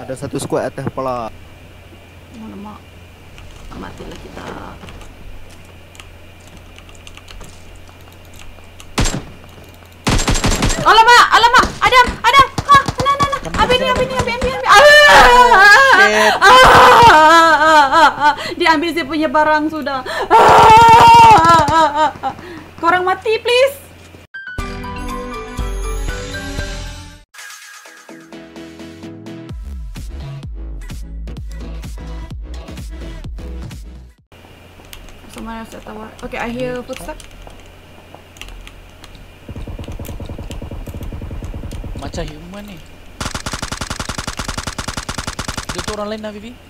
Ada satu squad atas kepala. Alamak. Matilah kita. Alamak, alamak. Adam. Ha, nah. Ambil. Dia ambil saya punya barang sudah. Korang mati please. Someone else at tower. Okay, I hear footsteps. Macam human ni. Dia tu orang lain dah, Vivy?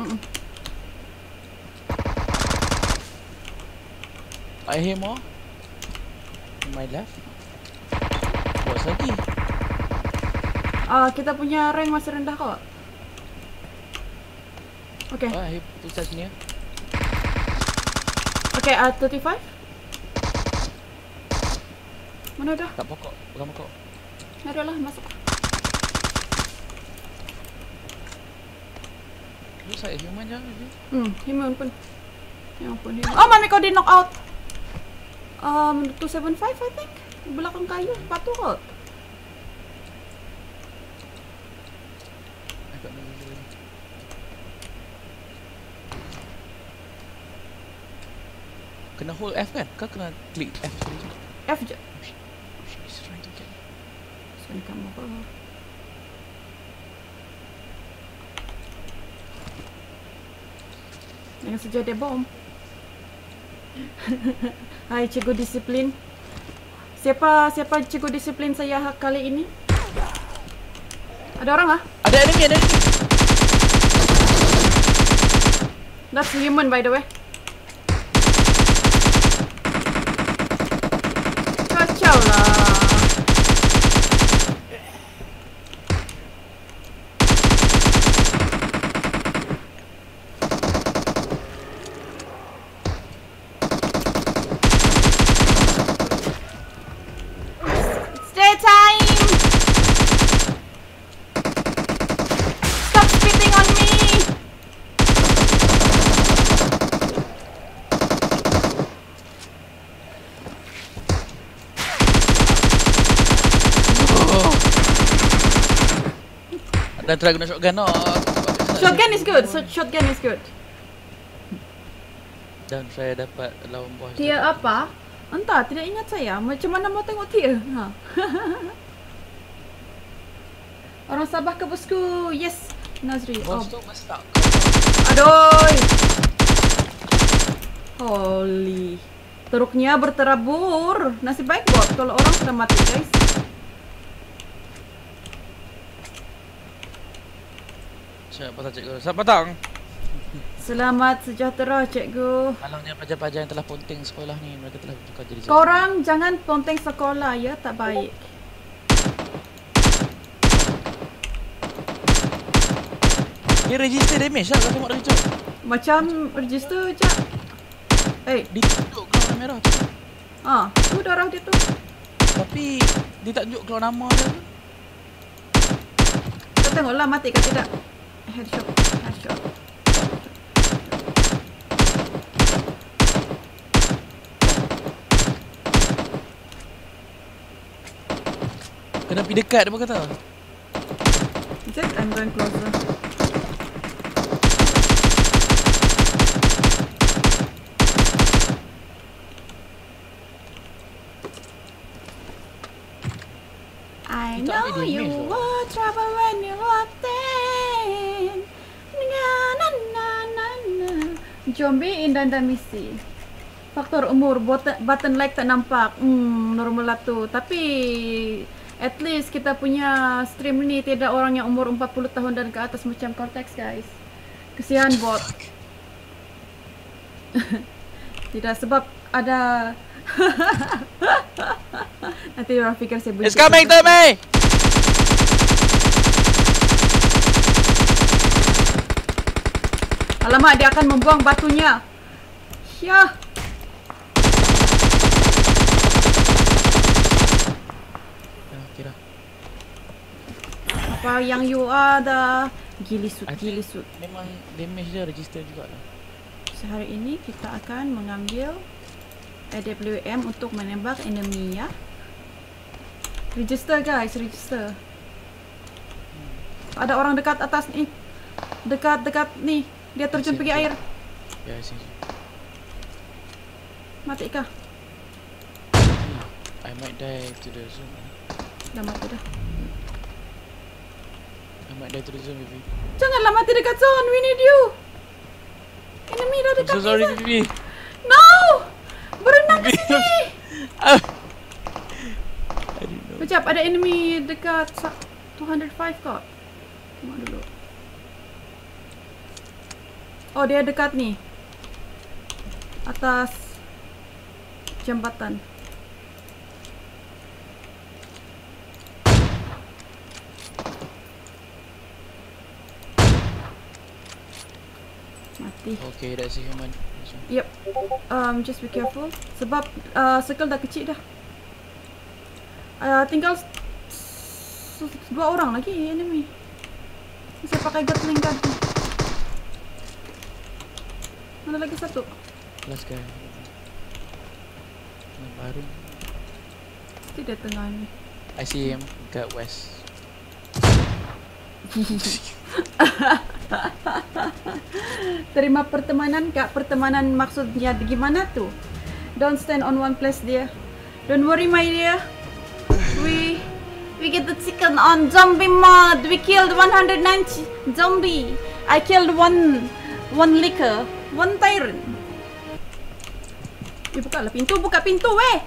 I hear more. On my left. Buat lagi. Kita punya rank masih rendah kok. Okay. I hear footsteps ni. Okay, 35. Mana dah? Tak pokok, bukan pokok. Ada lah, masuk. Lu saya human je, Vivy. Human pun. Ya ampun, human. Oh, mami kau di knock out. 275 I think. Belakang kayu, sepatu kot. Kena hold F kan? Kau kena klik F sekali je. F je. She's trying to get. Sini kamu apa? Jangan saja dia bom. Hai cikgu disiplin. Siapa cikgu disiplin saya kali ini? Ada orang ah? Ada enemy. That's human by the way. Kacau lah. Stay time. Stop spitting on me. Dah try guna shotgun no. Shotgun is good. Shotgun is good. Dan saya dapat lawan bos. Tier apa? Entah, tidak ingat saya. Macam mana mau tengok tier? Ha. Orang Sabah ke bosku? Yes, Nazri. Bos tu masih tak. Aduh. Holy. Teruknya berterabur. Nasib baik bot kalau orang sudah mati, guys. Selamat petang cikgu. Selamat petang. Selamat sejahtera cikgu. Malangnya pelajar-pelajar yang telah ponting sekolah ni, mereka telah bertukar jadi jahat. Korang jangan ponteng sekolah ya, tak baik. Dia register damage lah, kau tengok dari jauh. Macam register je. Dia tunjuk keluar merah tu. Tu darah dia tu. Tapi dia tak tunjuk keluar nama dia tu. Kita tengoklah mati ke tidak. Headshot. Kena pergi dekat dia pun kata. Is it? I'm going closer. I know you were trouble when you walked in. Zombie indah dan misi. Faktor umur, button like tak nampak. Normal lah tu. Tapi at least kita punya stream ni tidak orang yang umur 40 tahun dan ke atas macam Cortex, guys. Kesian bot. Tidak, sebab ada nanti orang fikir saya bunyi. It's coming to me! Alamak, dia akan membuang batunya. Syah. Kira. Apa Apa yang you ada? Gilisut. Memang damage dia register juga lah. Sehari ini kita akan mengambil AWM untuk menembak enemy ya. Register guys, register. Ada orang dekat atas ni. Dekat nih. Dia terjun pergi air. Ya, sini. Mati kah? I might die to the zone. Dah mati dah. I might die to the zone, Vivy. Janganlah mati dekat zone. We need you. Enemy dah dekat. I'm so sorry, Vivy. No! Berenang ke sini. I didn't know. Sekejap, ada enemy dekat 205 kok. Tengok dulu. Oh, dia dekat ni. Atas jambatan. Mati. Okay, that's a human. Yep. Just be careful. Sebab circle dah kecil dah. Tinggal 2 orang lagi enemy. Saya pakai gatling gun. Mana lagi satu? Last guy. Baru. Mesti dia tengah ni. I see him kat west. Terima pertemanan kak. Pertemanan maksudnya gimana tuh? Don't stand on one place dia. Don't worry my dear. We get the chicken on zombie mod. We killed 190 zombie. I killed one licker, one tyrant. Buka lah pintu, buka pintu weh.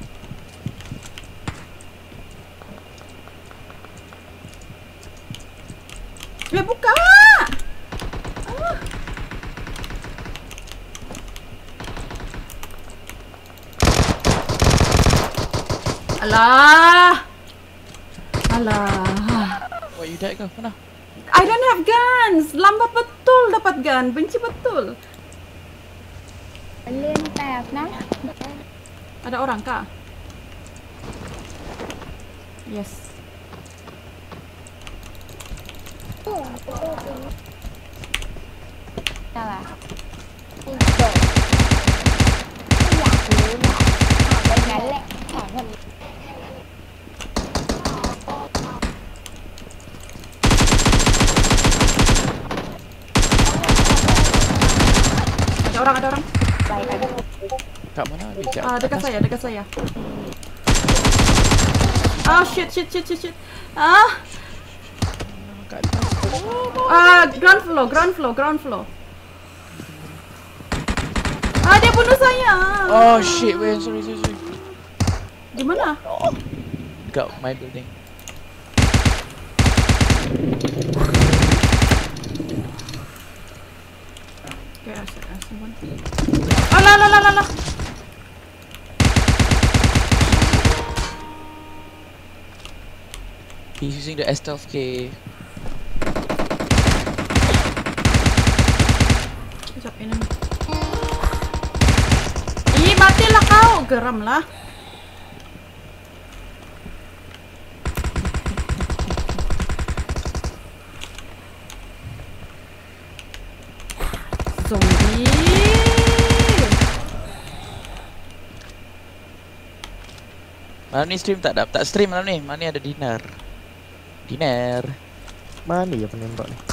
Buka. Alah. What, you died ke? Mana? I don't have guns. Lambat betul dapat gun. Benci betul. Lên tạp nè. Ada orang kah? Yes. Sao à? Đi đồ. Khôngอยากรู้นะถามไปงั้นแหละถามคน Ada orang. Kat mana? Dekat saya. Ah, shit. Kat atas. Ground floor. Dia bunuh saya. Oh shit, wait, sorry. Di mana? Kat my building. Okay, someone. Alah. He's using the stealth K. Sekejap, enemy. Matilah kau. Geram lah. Zombie. Malam ni stream tak stream malam ni. Malam ni ada dinner. Mana ya penembak ni?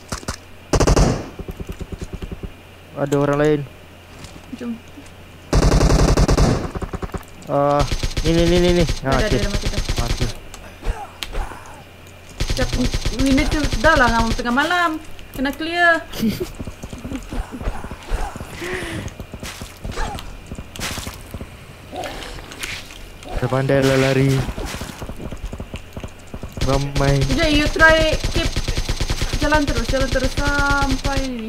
Ada orang lain. Jom. Ni. Dah mati. Sekejap, minit tu dah lah tengah malam. Kena clear. Dah pandai lah lari. Ramai. Sekejap, you try keep jalan terus sampai ni.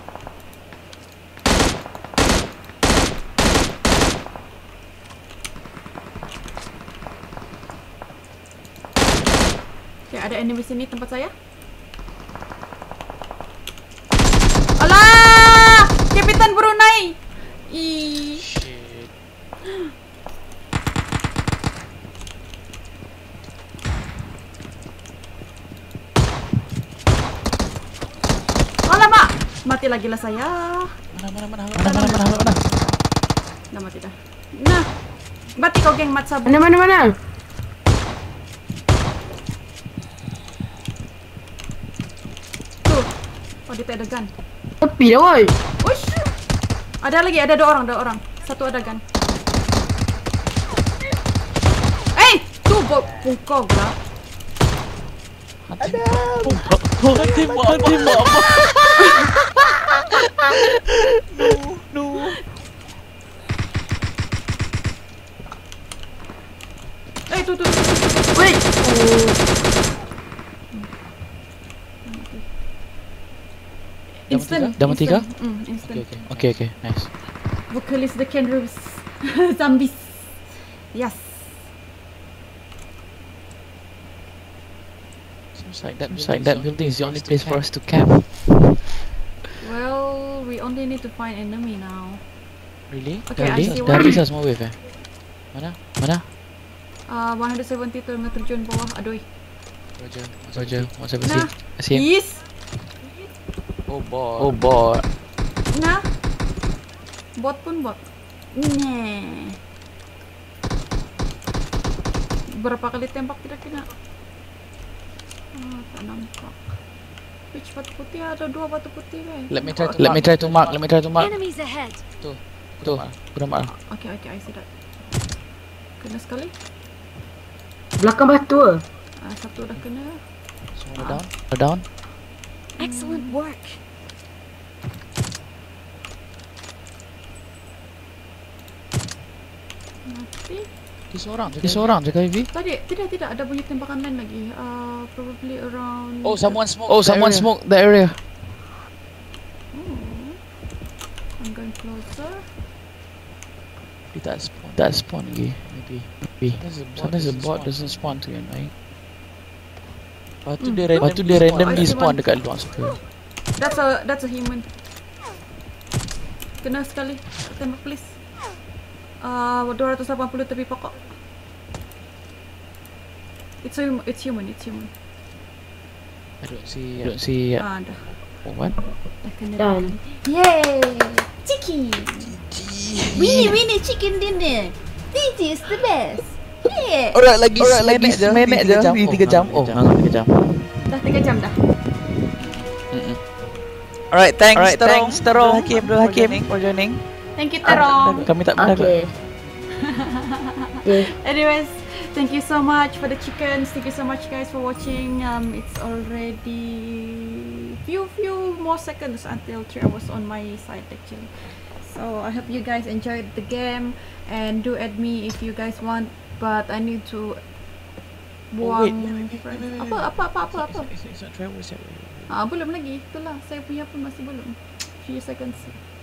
Okay, ada enemy sini tempat saya. Alah! Kapitan Brunei! Shit. mati lagi lah saya. Mana? Dah mati dah. Nah, mati kau geng mat sabu. Mana? Tuh. Oh, dia tak ada gun. Tepi dah woi. Ush. Ada lagi, ada dua orang. Satu ada gun. Tu pukau pula. Tembak apa? No. Tu. Wait. Instant. Dah mati kah? Instant. Okay, nice. Vocalist the Kendrus. Zombies. Yes. Seems like that building is the only place for us to camp. Well, we only need to find enemy now. Really? Okay, I see Dah one. habis lah semua wave Mana? 170 tu dengan terjun bawah. Aduh. Roger. What's up? Nah. I see him. Yes. Oh boy. Nah. Bot pun bot. Nah. Berapa kali tembak tidak kena? Tak nampak. Which batu putih? Ada dua batu putih weh. Let me try to mark. Enemies ahead. Tuh, aku dah mark. Okay, I see that. Kena sekali. Belakang batu. Satu dah kena. Semua dah down. Excellent work. Mati. Dia seorang je kah, Vivy? Tadi tidak ada bunyi tembakan lain lagi. Probably around. Oh, someone smoked the area. I'm going closer. Dia tak spawn lagi. Maybe. Sometimes the bot doesn't spawn to you, right? Lepas tu dia randomly spawn dekat luar suka. That's a human. Kena sekali. Tembak please. 280 tepi pokok. It's human. I don't see. Dah. Oh, what? Dah kena. Done. Yay! Chicken! Winnie chicken dinner! This is the best! Yeah! Alright, lagi seminit je. 3 jam. Oh, 3 jam. Dah 3 jam dah. Alright, thanks Terong Abdul Hakim for joining. Thank you, Terong. Kami tak mendapat. Okay. Anyways, thank you so much for the chickens. Thank you so much guys for watching. It's already few more seconds until 3 hours on my side actually. So I hope you guys enjoyed the game and do add me if you guys want. But I need to buang apa? Belum lagi. Itulah saya punya pun masih belum. Few seconds.